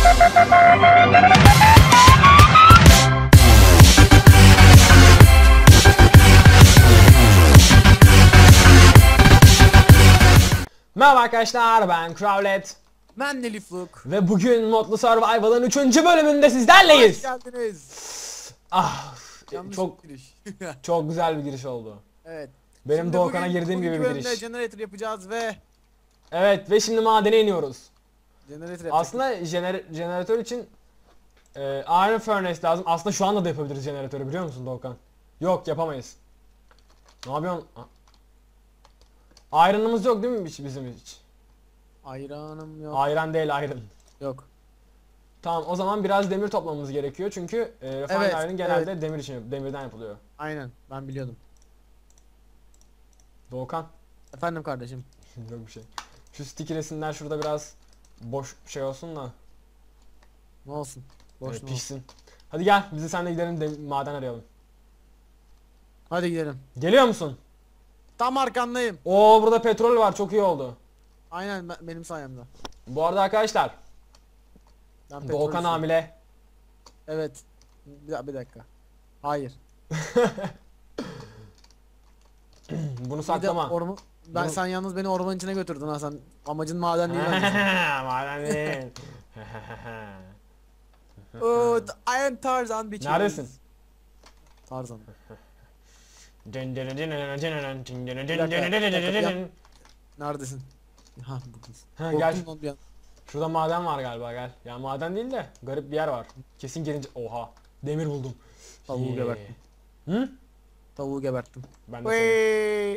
Merhaba arkadaşlar, ben Crowlet. Ben de Lifluk. Ve bugün Modlu Survival'ın 3. bölümünde sizlerleyiz. Hoş geldiniz. Ah, Yanlış çok giriş. çok güzel bir giriş oldu. Evet. Benim Şimdi Doğukan'a girdiğim gibi bir bugünkü bölümde giriş. generator yapacağız ve Evet ve şimdi madene iniyoruz. generator yapacağız. Aslında jeneratör için Iron Furnace lazım. Aslında şu anda da yapabiliriz jeneratörü, biliyor musun Doğukan? Yok, yapamayız. Ne yapıyorsun? Iron'ımız yok değil mi bizim hiç? Ayranım yok. Ayran değil, iron. Yok. Tamam, o zaman biraz demir toplamamız gerekiyor çünkü refined Evet, iron genelde demirden yapılıyor. Aynen, ben biliyordum. Doğukan. Efendim kardeşim. Yok bir şey. Şu sticky resimler şurada biraz boş şey olsun da Ne olsun? Boş mu? pişsin. Hadi gel, biz de seninle gidelim de maden arayalım. Hadi gidelim. Geliyor musun? Tam arkandayım. Oo, burada petrol var, çok iyi oldu. Aynen, benim sayemde. Bu arada arkadaşlar, Ben petrol Doğukan istiyorum. hamile. Evet. Bir dakika. Hayır. Bunu Bir de saklama. Ben Bunu- sen yalnız beni ormanın içine götürdün ha, sen amacın maden değil bence. Maden değil. Oh, Iron Tarzan bitches. Neredesin? Tarzan. Neredesin? Ha, buradasın. Ha, gel. Korktum lan bir an. Şurada maden var galiba, gel. Ya maden değil de garip bir yer var. Kesin gelince oha, demir buldum. Tavuğu geberttim. Hı? Tavuğu geberttim. Ben de seni.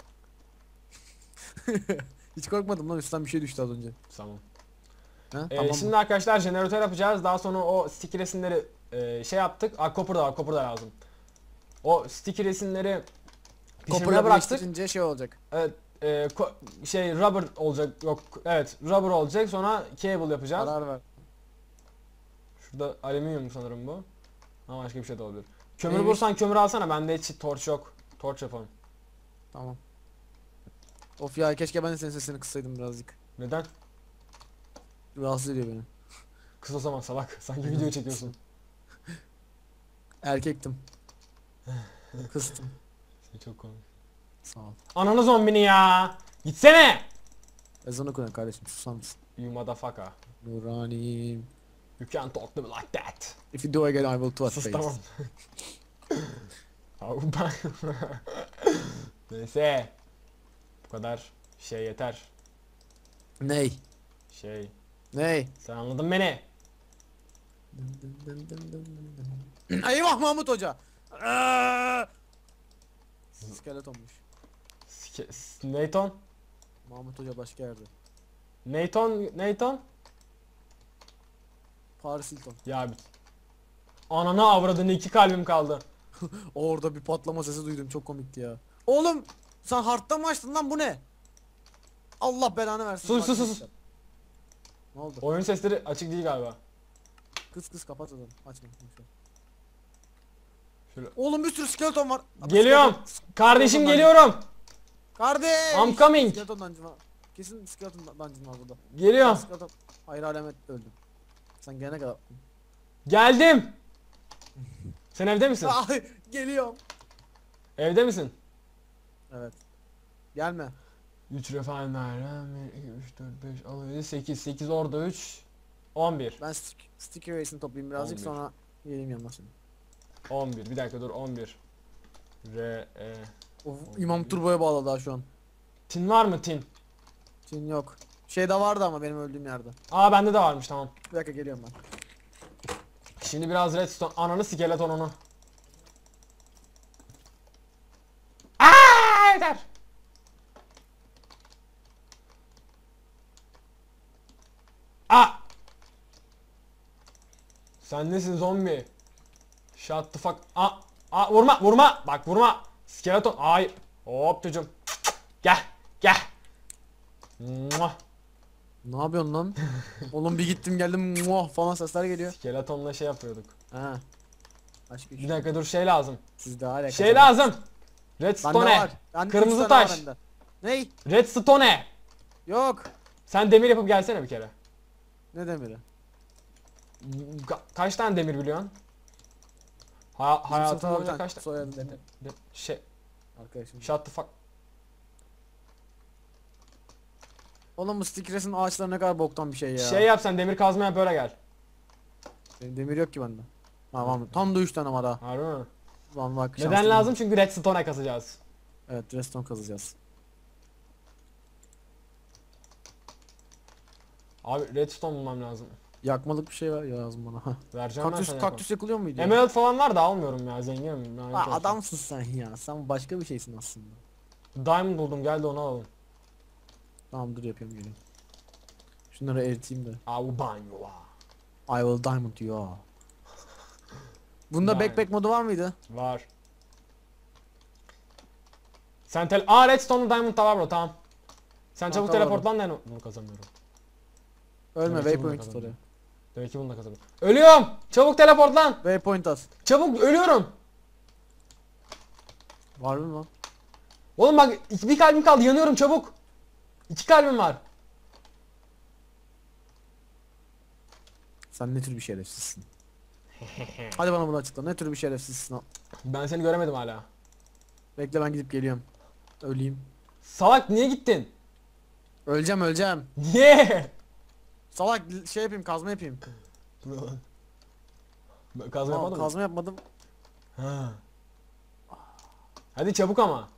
Hiç korkmadım lan, üstten bir şey düştü az önce. Tamam. Ha? Tamam mı? Şimdi arkadaşlar jeneratör yapacağız. Daha sonra o sticky resimleri şey yaptık. Copper da var, copper da lazım. O sticky resimleri pişirmeye Copper'la bıraktık. birleştirince şey olacak. Evet, şey rubber olacak. Yok, evet, rubber olacak. Sonra cable yapacağız. Karar ver. Şurada alüminyum sanırım bu. Ama başka bir şey de olabilir. Kömür Neymiş? bulursan kömür alsana. Bende hiç torç yok. Torç yapalım. Tamam. Of ya, keşke ben de senin sesini kıssaydım birazcık. Neden? Rahatsız ediyor beni. Kız o zaman salak. Sanki video çekiyorsun. Erkektim. Kıstım. Çok komik. Sağ ol. Ananı zombini ya. Gitsene. Ezan okuyun kardeşim, susar mısın? You motherfucker. Nuranim. You can't talk to me like that. If you do again I will twat Sus, face. tamam. Abi ben... Neyse. Bu kadar şey yeter. Ney? Şey. Ney? Sen anladın beni. Eyvah Mahmut Hoca. Skeletonmuş. Nathan? Mahmut Hoca başka yerde. Nathan? Paris Hilton. Ya bir... Ananı avradını, 2 kalbim kaldı. Orada bir patlama sesi duydum, çok komikti ya. Oğlum sen hard'da mı açtın lan, bu ne? Allah belanı versin. Sus, sus, sus. Ne oldu? Oyun sesleri açık değil galiba. Kız kapat o zaman. Açma. Şöyle. Oğlum bir sürü skeleton var. Geliyorum. Kardeşim, Skeleton geliyorum. Kardeş. I'm coming. Skeleton dungeon var. Kesin skeleton dungeon var burada. Geliyorum. Skeleton. Hayır, alamet öldüm. Sen gelene kadar. Geldim. Sen evde misin? Ay, geliyorum. Evde misin? Evet. Gelme. 3 refiner, 1, 2, 3, 4, 5, 6, 7, 8, 8 orada 3, 11. Ben sticky race'ini toplayayım birazcık, 11. sonra geleyim yanına senin. 11, bir dakika dur, 11. Of, İmam Turbo'ya bağladı daha şu an. Tin var mı, tin? Çin yok. Şeyde vardı ama benim öldüğüm yerde. Aa, bende de varmış, tamam. Bir dakika, geliyorum ben. Şimdi biraz redstone, ananı skeletonunu. Aaaa, yeter. Aa! Sen nesin zombi? Shut the fuck. Aa, vurma. Bak vurma. Skeleton. Ay. Hop çocuğum. Gel. Muah. Ne yapıyorsun lan? Oğlum bir gittim geldim muah falan sesler geliyor. Skeletonla şey yapıyorduk. Ha. Başka Bir dakika dur, şey lazım. Sizde hala Şey lazım. Redstone. Kırmızı taş. Ney? Redstone. Yok. Sen demir yapıp gelsene bir kere. Ne demiri? Kaç tane demir biliyorsun? Hayatın boyunca kaç tane? Soyadı Şey, arkadaşım. shut the fuck. Oğlum bu Stickers'ın ağaçları ne kadar boktan bir şey ya. Şey yap sen, demir kazma yap, böyle gel. Benim demir yok ki bende. Tamam tam da 3 tane var ha. Harbi mi? Lan bak Neden şanslıyım. lazım? Çünkü redstone'a kazacağız. Evet redstone kazacağız. Abi redstone bulmam lazım. Yakmalık bir şey var ya lazım bana. Vereceğim ben Kaktüs sana. kaktüs yakılıyor muydu? Ya? Emerald falan var da almıyorum ya, zenginim. Lanet olsun. Adamsın sen ya. Sen başka bir şeysin aslında. Diamond buldum, gel de onu alalım. Tamam dur yapıyorum geliyorum. Şunları eriteyim de. Au banyo. I will diamond you. Bunda Diamond. backpack modu var mıydı? Var. Sen redstone'lu diamond da var bro, tamam. Sen çabuk tamam. teleportlan da bunu kazanmıyorum. Ölme Demek ki bunu waypoint tut kazandım. oraya. Demek ki bunu da kazanıyorum. Ölüyorum! Çabuk teleportlan! Waypoint at. Çabuk, ölüyorum! Var mı lan? Oğlum bak, bir kalbim kaldı, yanıyorum, çabuk! 2 kalbim var. Sen ne tür bir şerefsizsin? Hadi bana bunu açıkla. Ne tür bir şerefsizsin? Ben seni göremedim hala. Bekle ben gidip geliyorum. Öleyim. Salak, niye gittin? Öleceğim öleceğim. Niye? Salak şey yapayım kazma yapayım. Kazma Aa, yapmadın mı? kazma yapmadım. Ha. Hadi çabuk ama.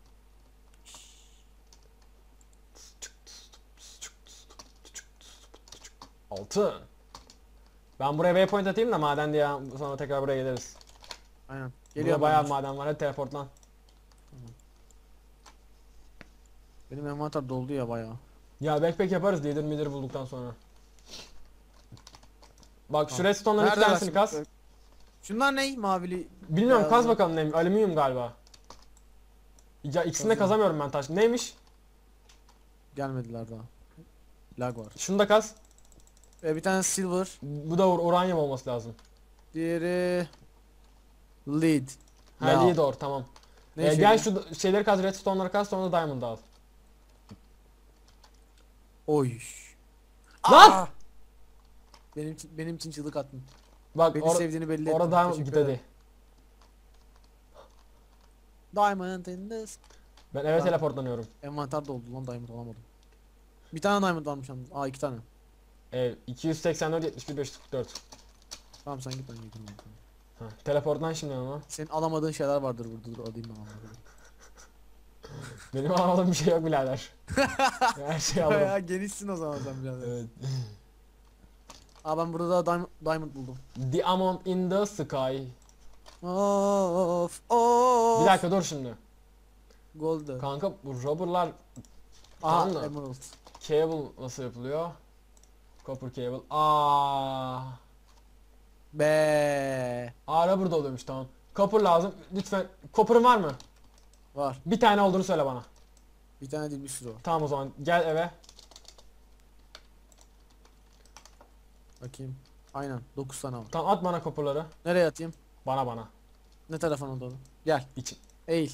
Altın. Ben buraya waypoint atayım da maden diye, sonra tekrar buraya geliriz. Aynen. Burada Geliyor bayağı bana. maden var, hadi teleportlan. Benim envanter doldu ya bayağı. Ya backpack yaparız leader midir bulduktan sonra. Bak şu Tamam. redstone'ların 2 tanesini kaz. Şunlar ne? Mavili. Bilmiyorum, beyazlı. kaz bakalım neymiş. Alüminyum galiba. Ya ikisini de Kazıyorum. kazamıyorum ben taş. Neymiş? Gelmediler daha. Lag var. Şunu da kaz. Bir tane silver. Bu da uranyum olması lazım. Diğeri lead. Ha, Ya. lead ore, tamam. Ne işe Gel yarıyor? şu şeyleri kaz, redstone'ları kaz, sonra da diamond al. Oy. Lan! Aa! Benim için çığlık attın. Bak Beni sevdiğini belli ettin. orada diamond Teşekkür git ederim. hadi. Diamond in this. Ben eve Tamam. teleportlanıyorum. Envanter doldu lan diamond alamadım. Bir tane diamond varmış yalnız. Aa 2 tane. 284 71 544. Tamam sen git ben yakınım. Ha, teleportlan şimdi ama. Senin alamadığın şeyler vardır burada. Dur alayım ben onları. Benim alamadığım bir şey yok birader. Her şeyi alırım. Bayağı genişsin o zaman sen biraz. Evet. Aa ben burada da diamond buldum. Diamond in the sky. Of Bir of. dakika dur şimdi. Gold. Kanka bu rubberlar. Aha Tamam da. emerald. Cable nasıl yapılıyor? Copper cable. Aa. Be. Rubber da oluyormuş, tamam. Copper lazım. Lütfen. Copper'ın var mı? Var. Bir tane olduğunu söyle bana. Bir tane değil bir sürü var. Tamam o zaman gel eve. Bakayım. Aynen 9 tane var. Tamam, at bana copper'ları. Nereye atayım? Bana. Ne tarafına doğru? Gel. İçin. Eğil.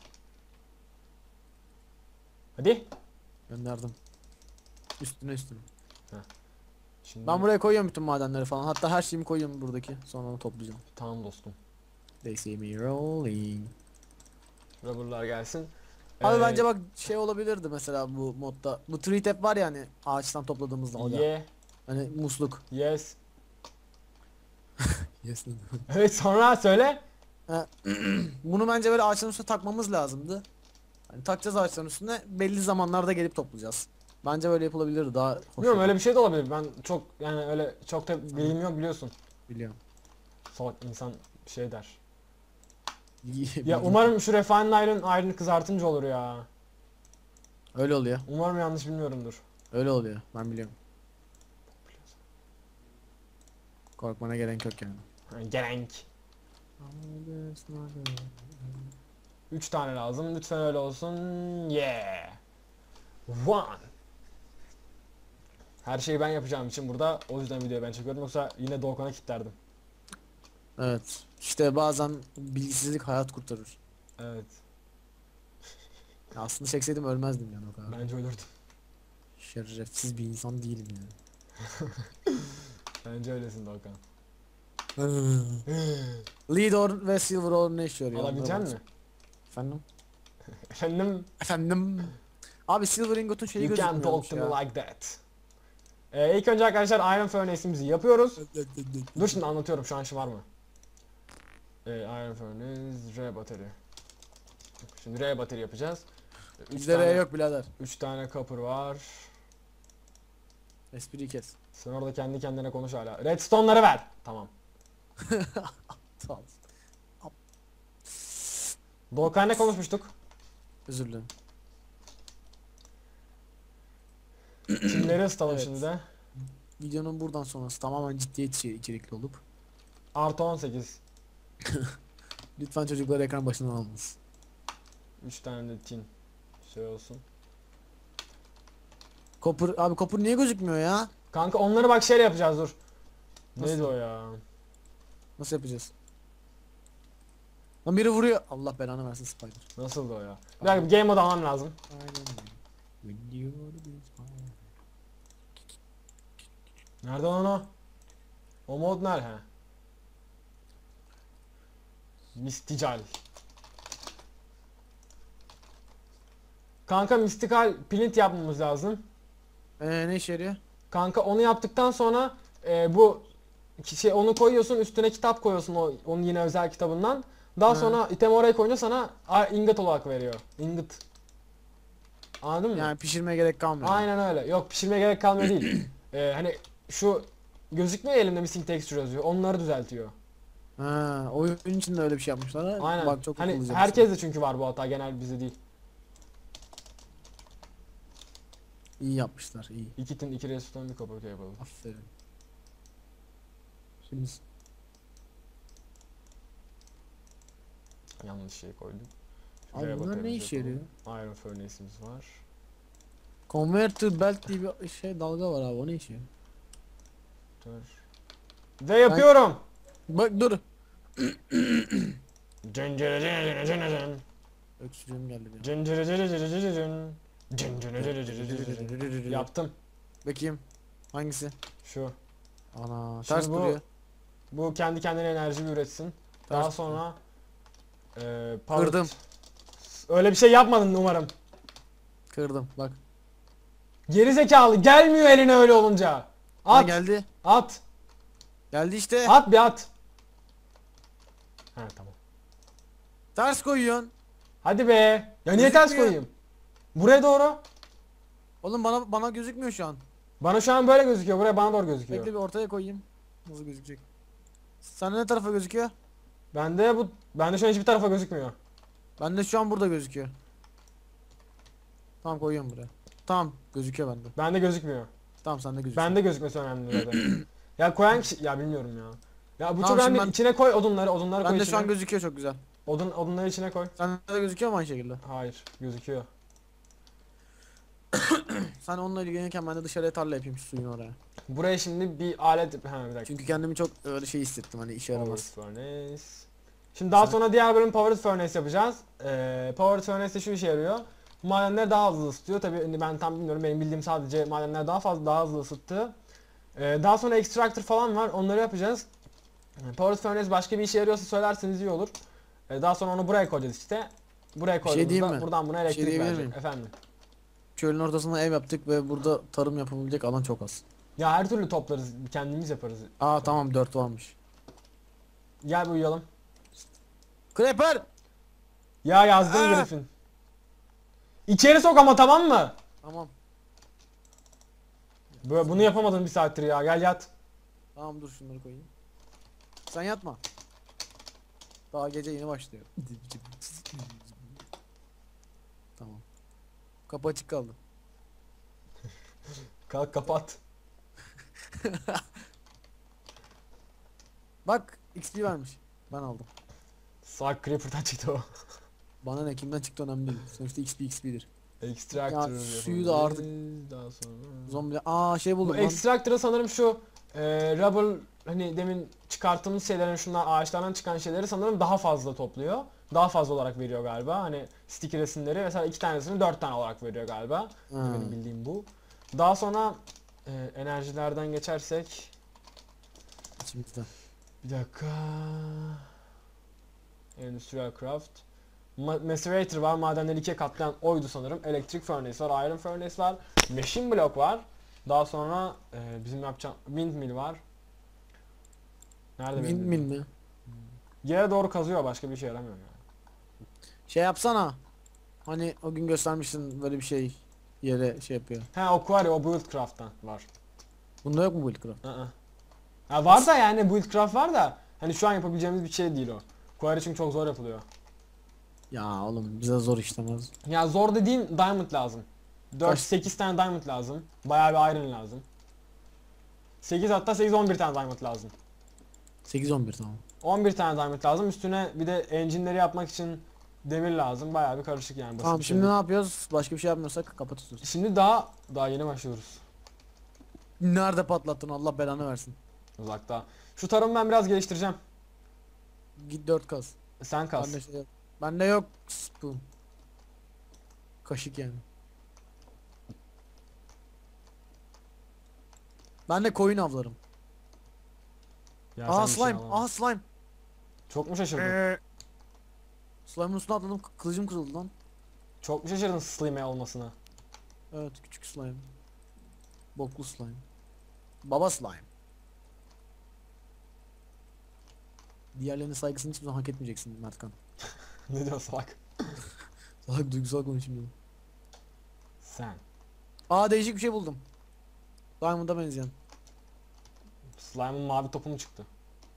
Hadi. Gönderdim. Üstüne. Şimdi Ben buraya koyuyorum bütün madenleri falan. Hatta her şeyimi koyuyorum buradaki. Sonra onu toplayacağım. tamam dostum. They see me rolling. Rubber'lar gelsin. Abi Ee, bence bak şey olabilirdi mesela bu modda. Bu tree tap var ya hani ağaçtan topladığımızda o da. Yeah, Hani musluk. yes. Yes. Evet, sonra söyle. Bunu bence böyle ağaçların üstüne takmamız lazımdı. Hani takacağız ağaçların üstüne belli zamanlarda gelip toplayacağız. Bence böyle yapılabilirdi daha hoş. Bilmiyorum, olur. öyle bir şey de olabilir. Ben çok yani öyle çok da bilgim yok, biliyorsun. Biliyorum. Salak insan bir şey der. İyi, Ya bildim. umarım şu refined iron'ı kızartınca olur ya. Öyle oluyor. Umarım yanlış bilmiyorumdur. Öyle oluyor. Ben biliyorum. Korkmana gerek yok yani. Gerenk. 3 tane lazım. Lütfen öyle olsun. Yeah. One. Her şeyi ben yapacağım için burada. O yüzden videoyu ben çekiyorum. Yoksa yine Doğukan'a kilitlerdim. Evet. İşte bazen bilgisizlik hayat kurtarır. Evet. Ya aslında çekseydim ölmezdim yani o kadar. Bence ölürdüm. Şerefsiz bir insan değilim yani. Bence öylesin Doğukan. Lead ore ve silver ore ne işe yarıyor? Alabilecek Onlara misin? Efendim? Efendim? Efendim? Abi silver ingot'un şeyi You can't gözükmüyormuş talk to me ya. like that. İlk önce arkadaşlar Iron Furnace'imizi yapıyoruz. Dur şimdi anlatıyorum, şu an şu var mı? Iron Furnace, R battery. Şimdi R battery yapacağız. Bizde R yok birader. 3 tane copper var. Espriyi kes. Sen orada kendi kendine konuş hala. Redstone'ları ver. Tamam. Sağ ol. Doğukan ne konuşmuştuk? Özür dilerim. Kimleri ısıtalım Evet. şimdi de? Videonun buradan sonrası tamamen ciddiyet içerikli olup Artı 18. lütfen çocukları ekran başından alınız. 3 tane de tin. Şey olsun. Abi copper niye gözükmüyor ya? Kanka onları bak şeyle yapacağız, dur. Nasıl? Neydi o ya? Nasıl yapacağız? Lan biri vuruyor. Allah belanı versin Spider. Nasıldı o ya? Bir dakika, bir game mode almam lazım. Nerede lan o? O mod nerede? He. Mistical. Kanka Mystical Plint yapmamız lazım. Ne işe yarıyor? Kanka onu yaptıktan sonra bu şey, onu koyuyorsun, üstüne kitap koyuyorsun, onun yine özel kitabından. Daha Hı. sonra item oraya koyunca sana ingot olarak veriyor. Ingot. Anladın mı? Yani pişirmeye gerek kalmıyor. Aynen öyle. Yok, pişirmeye gerek kalmıyor değil. Hani şu gözükmüyor elimde missing texture yazıyor. Onları düzeltiyor. Ha, oyun içinde öyle bir şey yapmışlar ha. Aynen. Bak çok Hani akıllıca. herkes de çünkü var bu hata, genel bizde değil. İyi yapmışlar, iyi. 2 tin, 2 redstone, bir copper cable. Aferin. Şimdi Yanlış şey koydum. abi Şuraya bunlar ne batarımızı işe yapalım. yarıyor? Iron furnace'imiz var. Converter belt diye bir şey dalga var abi, o ne işe yarıyor? Dur. Ve yapıyorum. Bak dur. Cın cırı cırı cırı cırı cın. Öksürüğüm geldi bir an. Cın cırı cırı cırı cırı cın. Cın cırı cırı cırı cırı cın. Yaptım. Bakayım. Hangisi? Şu. Ana Şimdi ters bu- duruyor. Bu kendi kendine enerji üretsin. Daha Ters sonra Kırdım. Öyle bir şey yapmadın umarım. Kırdım bak. Geri zekalı, gelmiyor eline öyle olunca. Ha, At. geldi. At. Geldi işte. At bir at. Ha tamam. Ters koyuyorsun. Hadi be. Ya niye ters Gözükmüyor. koyayım? Buraya doğru. Oğlum bana gözükmüyor şu an. Bana şu an böyle gözüküyor. Buraya bana doğru gözüküyor. Bekle bir ortaya koyayım. Nasıl gözükecek? Sana ne tarafa gözüküyor? Bende şu an hiçbir tarafa gözükmüyor. Bende şu an burada gözüküyor. Tamam koyuyorum buraya. Tamam gözüküyor bende. Bende gözükmüyor. Tamam sende gözüküyor. Bende gözükmesi önemli zaten. Ya koyan kişi, ya bilmiyorum ya. Ya bu Tamam, çok şimdi önemli. İçine koy odunları koy Bende içine. şu an gözüküyor çok güzel. Odunları içine koy. Sende de gözüküyor mu aynı şekilde? Hayır, gözüküyor. Sen onunla ilgilenirken ben de dışarıya tarla yapayım şu suyun oraya. Buraya şimdi bir alet, bir dakika. Çünkü kendimi çok öyle şey hissettim hani işe Powered yaramaz. Furnace. Şimdi daha Sen- sonra diğer bölüm Powered Furnace yapacağız. Powered Furnace de şu işe yarıyor. Madenleri daha hızlı ısıtıyor. Tabii ben tam bilmiyorum. Benim bildiğim sadece madenler daha hızlı ısıttı. Daha sonra Extractor falan var. Onları yapacağız. Powered Furnace başka bir işe yarıyorsa söylerseniz iyi olur. Daha sonra onu buraya koyacağız işte. Buraya Bir şey diyeyim koyduğumuzda mi? buradan buna Bir şey elektrik diyebilir verecek. miyim? Efendim. Çölün ortasına ev yaptık ve burada tarım yapabilecek alan çok az. Ya her türlü toplarız. Kendimiz yaparız. Aa tamam 4 varmış. Gel bir uyuyalım. Creeper! Ya yazdım Aa! Griffin. İçeri sok ama, tamam mı? Tamam. Bunu yapamadın bir saattir ya. Gel yat. Tamam dur şunları koyayım. Sen yatma. Daha gece yeni başlıyor. Tamam. Kapı açık kaldı. Kalk kapat. Bak XP vermiş. Ben aldım. Sağ Creeper'dan çıktı o. Bana ne kimden çıktı önemli değil. Sonuçta XP'dir. Extractor Ya, suyu da artık- daha sonra. Zombi şey Bu buldum lan. Extractor'ı sanırım şu rubble, hani demin çıkarttığımız şeylerin, şunlar ağaçlardan çıkan şeyleri sanırım daha fazla topluyor. Daha fazla olarak veriyor galiba. Hani sticky resimleri mesela 2 tanesini 4 tane olarak veriyor galiba. Ha. Benim bildiğim bu. Daha sonra enerjilerden geçersek İçimizde. Bir dakika. Industrial craft. Macerator var. Madenleri ikiye katlayan oydu sanırım. Electric furnace var. Iron furnace var. Machine block var. Daha sonra bizim yapacağım windmill var. Nerede Windmill mi? Yere doğru kazıyor, başka bir şey yaramıyor yani. Şey yapsana. Hani o gün göstermiştin böyle bir şey yere şey yapıyor. Ha o var ya, o Buildcraft'tan var. Bunda yok mu Buildcraft? Ha, var da yani Buildcraft var da hani şu an yapabileceğimiz bir şey değil o. Quarry çünkü çok zor yapılıyor. Ya oğlum bize zor işlemez. Ya zor dediğim diamond lazım. Kaç? 4-8 tane diamond lazım. Bayağı bir iron lazım. 8 hatta 8-11 tane diamond lazım. 8-11 tamam. 11 tane diamond lazım. Üstüne bir de engine'leri yapmak için demir lazım. Bayağı bir karışık yani, basit Tamam bir şimdi şey ne değil. yapıyoruz? Başka bir şey yapmıyorsak kapatıyoruz. Şimdi daha yeni başlıyoruz. Nerede patlattın Allah belanı versin. Uzakta. Şu tarımı ben biraz geliştireceğim. Git 4 kaz. Sen kas. Bende şey yok. Bende yok spoon. Kaşık yani. Ben de koyun avlarım. Ya Aha sen bir şey slime. alamam. Aha slime. Çok mu şaşırdın? Slime'ın üstüne atladım. Kılıcım kırıldı lan. Çok mu şaşırdın slime olmasına? Evet küçük slime. Boklu slime. Baba slime. Diğerlerinin saygısını hiçbir zaman hak etmeyeceksin Mertkan. Ne diyor salak? Salak duygusal konuşayım dedim. Sen. Aa değişik bir şey buldum. Diamond'a benzeyen. Slime'ın mavi topu mu çıktı?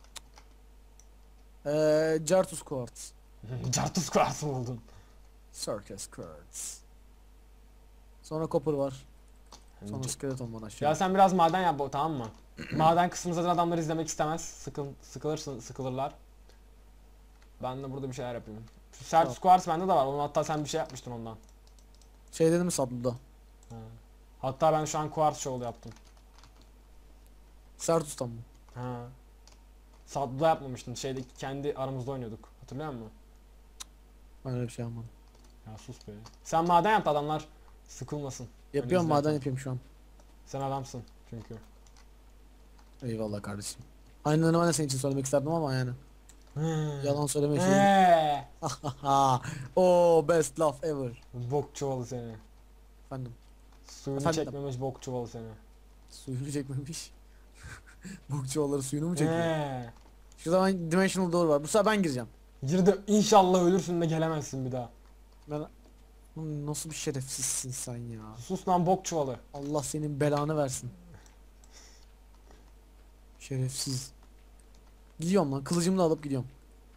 Jartus Quartz. Cartus kurası buldun. Circus Quartz. Sonra copper var. Sonra skeleton var aşağı. Ya sen biraz maden yap tamam mı? Maden kısmını zaten adamlar izlemek istemez. Sıkılırlar. Ben de burada bir şeyler yapayım. Şu Certus Quartz bende de var. Onu hatta sen bir şey yapmıştın ondan. Şey dedim mi Sablu'da? Ha. Hatta ben şu an Quartz Show yaptım. Sertus'tan mı? Ha. Sadda yapmamıştın. Şeyde kendi aramızda oynuyorduk. Hatırlıyor musun? Ben öyle bir şey yapmadım. Ya sus be. Sen maden yap da adamlar sıkılmasın. Yapıyorum izlerken. maden yapıyorum şu an. Sen adamsın çünkü. Eyvallah kardeşim. Aynen ben de senin için söylemek isterdim ama yani. Yalan söyleme şey. Oh best laugh ever. Bok çuvalı seni. Efendim. Suyunu Efendim? çekmemiş bok çuvalı seni. Suyunu çekmemiş. Bukçuvaları suyunu mu çekiyor? He. Şurada ben dimensional door var. Bu sefer ben gireceğim. Gir de inşallah ölürsün de gelemezsin bir daha. Ben... Lan nasıl bir şerefsizsin sen ya. Sus lan bok çuvalı. Allah senin belanı versin. Şerefsiz. Gidiyorum lan. Kılıcımı da alıp gidiyorum.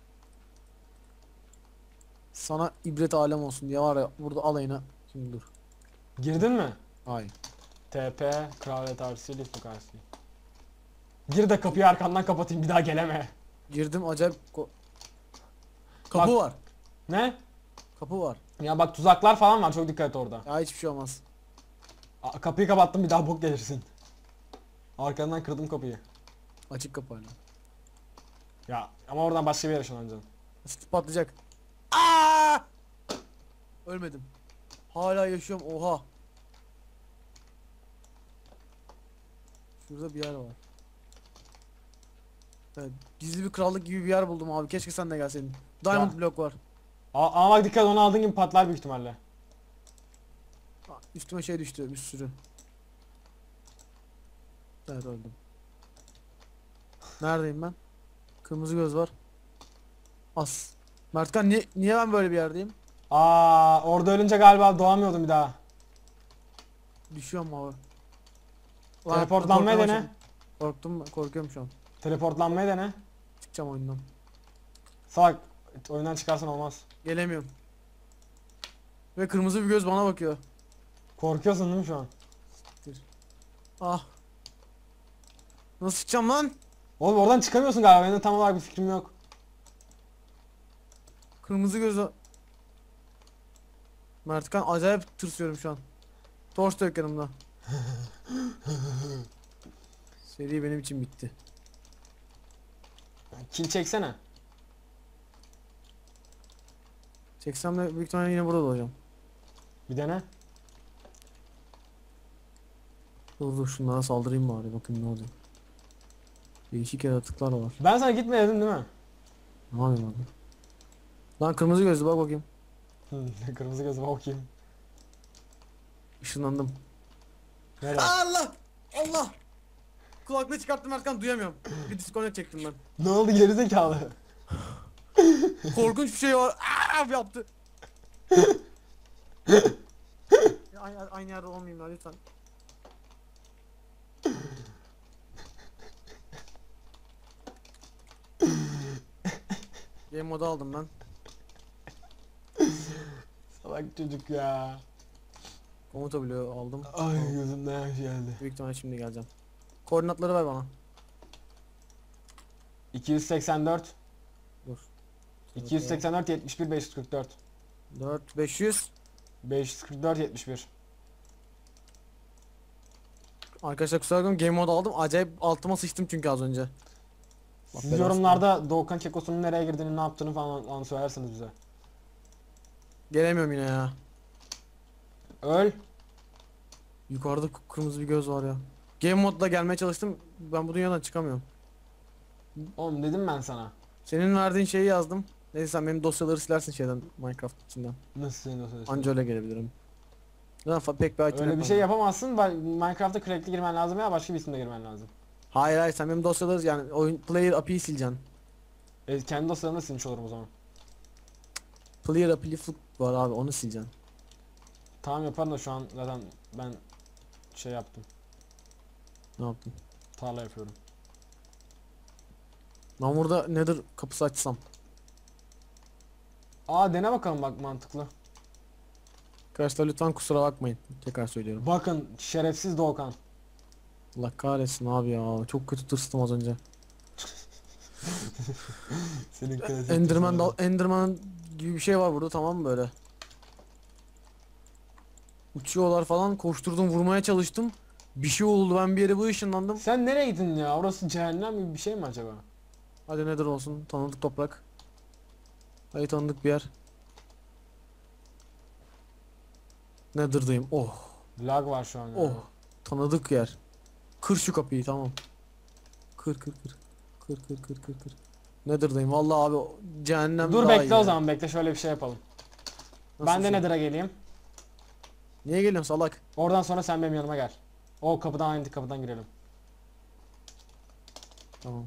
Sana ibret alem olsun diye var ya burada alayına. Şimdi dur. Girdin mi? Hayır. TP Kraliyet Arsilis bu karşı. Gir de kapıyı arkandan kapatayım, bir daha geleme. Girdim acayip kapı Bak. var. Ne? Kapı var. Ya bak tuzaklar falan var, çok dikkat et orada. Ya hiçbir şey olmaz. Kapıyı kapattım, bir daha bok gelirsin. Arkandan kırdım kapıyı. Açık kapı hala. Ya ama oradan başka bir yere ışınlanacaksın. Sıkıntı patlayacak. Aa! Ölmedim. Hala yaşıyorum. Oha. Şurada bir yer var. Evet, gizli bir krallık gibi bir yer buldum abi. Keşke sen de gelseydin. Diamond Ya. block var. Ama bak dikkat, onu aldığın gibi patlar büyük ihtimalle. Aa, üstüme şey düştü bir sürü. Evet öldüm. Neredeyim ben? Kırmızı göz var. As. Mertkan niye ben böyle bir yerdeyim? Orada ölünce galiba doğamıyordum bir daha. Düşüyorum abi. Teleportlanmaya korkmaya dene. başladım. Korkuyorum şu an. Teleportlanmaya dene. Çıkacağım oyundan. Salak, oyundan çıkarsan olmaz. Gelemiyorum. Ve kırmızı bir göz bana bakıyor. Korkuyorsun değil mi şu an? Ah. Nasıl çıkacağım lan? Oğlum oradan çıkamıyorsun galiba, benim de tam olarak bir fikrim yok. Kırmızı gözü. Mertkan acayip tırsıyorum şu an. Torç da yok yanımda. Seri benim için bitti. Kill çeksene. Çeksem de büyük ihtimalle yine burada olacağım. Bir dene. Dur şunlara saldırayım bari bakayım ne olacak. Değişik yaratıklar var. Ben sana gitme dedim değil mi? Ne yapayım abi? Lan kırmızı gözlü bak bakayım. Kırmızı gözüme bakayım. Işınlandım. Nerede? Allah! Allah! Kulaklığı çıkarttım Erkan duyamıyorum. Bir disconnect çektim ben. Ne oldu gerizekalı? Korkunç bir şey var. Aa, yaptı. Aynı yerde olmayayım ya lütfen. Game modu aldım ben. Salak çocuk ya. Komuta bloğu aldım. Ay gözümden yaş geldi. Büyük ihtimalle şimdi geleceğim. Koordinatları ver bana. 284 Dur. 284 71 544 4 500. 544 71. Arkadaşlar kusura bakmayın game modu aldım. Acayip altıma sıçtım çünkü az önce. Bak Siz belasını. yorumlarda Doğukan Kekosu'nun nereye girdiğini, ne yaptığını falan söylersiniz bize. Gelemiyorum yine ya. Öl. Yukarıda kırmızı bir göz var ya. Game modda gelmeye çalıştım. Ben bu dünyadan çıkamıyorum. Oğlum dedim ben sana. Senin verdiğin şeyi yazdım. Neyse sen benim dosyaları silersin şeyden Minecraft içinden. Nasıl senin o sözü? Anca öyle gelebilirim. Zaten pek bir item Öyle bir yapmam şey ben. yapamazsın. Minecraft'ta crack'li girmen lazım ya başka bir isimle girmen lazım. Hayır hayır sen benim dosyaları yani oyun player API'yi sileceksin. Kendi dosyalarını silmiş olurum o zaman. Player API var abi onu sileceksin. Tamam yaparım da şu an zaten ben şey yaptım. Ne yaptın? Tarla yapıyorum. Ben burada Nether kapısı açsam. Aa dene bakalım bak mantıklı. Arkadaşlar lütfen kusura bakmayın. Tekrar söylüyorum. Bakın şerefsiz Doğukan. Allah kahretsin abi ya. Çok kötü tırstım az önce. Senin klasik Enderman gibi bir şey var burada tamam mı böyle? Uçuyorlar falan koşturdum vurmaya çalıştım. Bir şey oldu ben bir yere bu ışınlandım. Sen nereye gittin ya? Orası cehennem gibi bir şey mi acaba? Hadi nedir olsun tanıdık toprak. Hadi tanıdık bir yer. Nether'dayım. Oh. Lag var şu an ya. Oh. Tanıdık yer. Kır şu kapıyı tamam. Kır kır kır. Kır kır kır kır kır. Nether'dayım vallahi abi cehennem Dur daha iyi bekle o ya. zaman bekle şöyle bir şey yapalım. Nasıl Ben bir de şey? Nether'a geleyim. Niye geliyorsun salak? Oradan sonra sen benim yanıma gel. O kapıdan aynı kapıdan girelim. Tamam.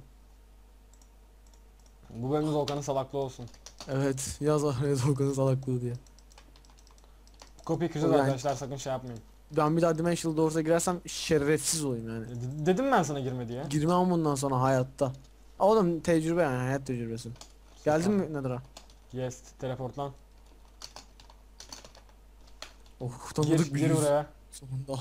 Bu bölümde Doğukan'ın salaklığı olsun. Evet yaz araya Doğukan'ın salaklığı diye. Bu kapıyı kıracağız O yani- arkadaşlar sakın şey yapmayın. Ben bir daha Dimensional Doors'a girersem şerefsiz olayım yani. Dedim ben sana girme diye. Girmem bundan sonra hayatta. Oğlum tecrübe yani hayat tecrübesi. Geldin mi Nether'a? Yes teleportlan. Oh tanıdık Gir, bir gir yüz. buraya. Sonunda.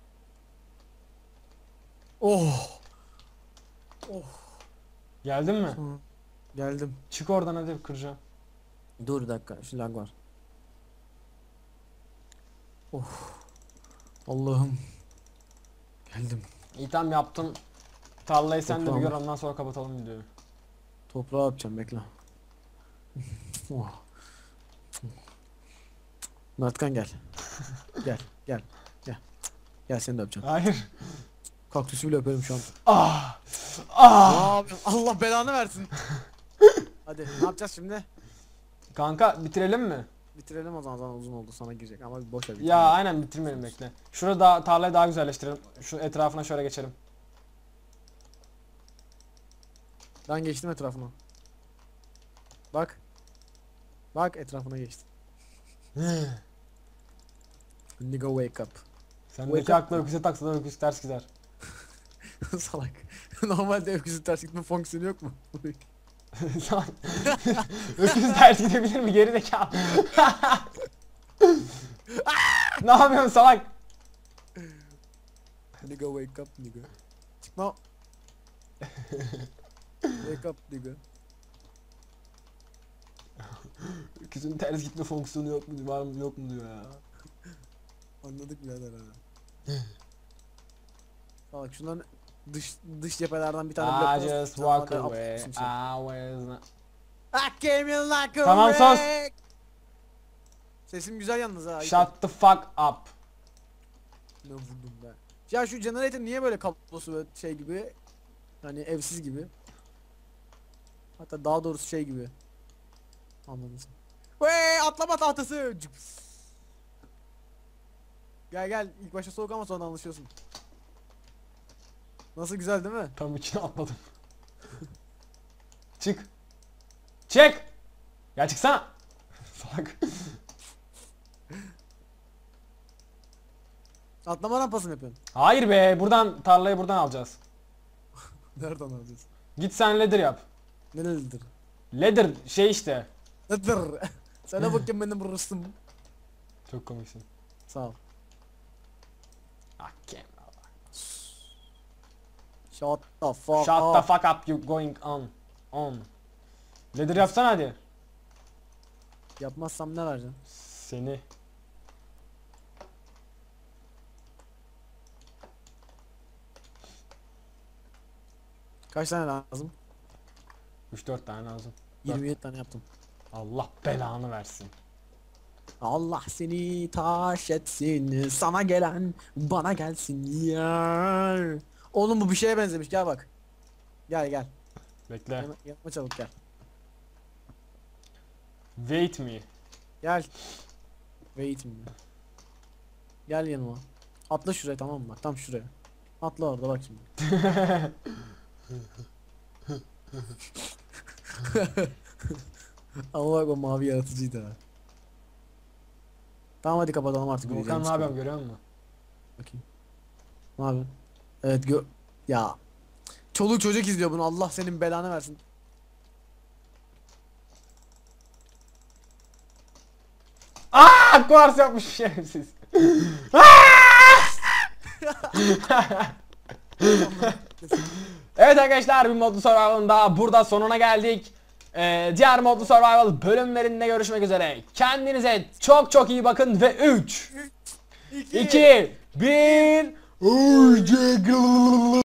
Oh. Oh. Geldin mi? Sonra geldim. Çık oradan hadi kıracağım. Dur bir dakika şu lag var. Oh. Allah'ım. Geldim. İyi tamam yaptım. Tarlayı sen de bir Toprağım. gör ondan sonra kapatalım videoyu. Toprağa yapacağım bekle. Oh. Mertkan gel. Gel gel. Gel. Gel seni de öpeceğim. Hayır. Kaktüsü bile öperim şu an. Ah! Ah! Ne yapıyorsun? Allah belanı versin. Hadi ne yapacağız şimdi? Kanka bitirelim mi? Bitirelim o zaman uzun oldu sana girecek ama bir boş ver. Ya aynen bitirmeyelim bekle. Şurada da tarlayı daha güzelleştirelim. Şu etrafına şöyle geçelim. Ben geçtim etrafına. Bak. Bak etrafına geçtim. Nigga wake up. Sendeki Wake up. aklı öküze taksa da öküz ters gider. Salak. Normalde öküzün ters gitme fonksiyonu yok mu? Salak. Öküz ters gidebilir mi geri zekalı? Ne yapıyorsun salak? Nigga wake up nigga. Çıkma. Wake up nigga. Öküzün ters gitme fonksiyonu yok mu var mı yok mu diyor ya. Anladık birader ha. Salak şundan dış cephelerden bir tane I blok just koyarsan walk bir tane away. aptalsın sen. I was not... I came in like a Tamam, sus. wreck. Sesim güzel yalnız ha. Shut the fuck up. Ne vurdum be. Ya şu generator niye böyle kablosu böyle şey gibi? Yani evsiz gibi. Hatta daha doğrusu şey gibi. Anladınız mı? Vey atlama tahtası. Cıps. Gel gel ilk başta soğuk ama sonra alışıyorsun. Nasıl güzel değil mi? Tam içine atladım. Çık. Çık. Ya çıksana. Salak. Atlama rampası mı yapıyorsun? Hayır be, buradan tarlayı buradan alacağız. Nereden alacağız? Git sen ladder yap. Ne nedir? Ladder şey işte. Nedir? Sana bakayım benim rıstım. Çok komiksin. Sağ ol. Hakem. Shut the fuck Shut the up. fuck up, you going on. Ladder yapsana hadi. Yapmazsam ne vereceğim? Seni. Kaç tane lazım? 3-4 tane lazım. 27 tane yaptım. Allah belanı versin. Allah seni taş etsin. Sana gelen bana gelsin ya. Oğlum bu bir şeye benzemiş gel bak. Gel gel. Bekle. Yapma çabuk gel. Wait me. Gel. Wait me. Gel yanıma. Atla şuraya tamam mı? Bak tam şuraya. Atla orada bak şimdi. Ama bak o mavi yaratıcıydı ha. Tamam hadi kapatalım artık. Volkan ne yapıyorum görüyor musun? Bakayım. Ne yapıyorsun? Evet ya. Çoluk çocuk izliyor bunu. Allah senin belanı versin. Kuvars yapmış şerefsiz. Evet arkadaşlar, bir modlu survival'ın daha burada sonuna geldik. Diğer modlu survival bölümlerinde görüşmek üzere. Kendinize çok çok iyi bakın ve 3 2 1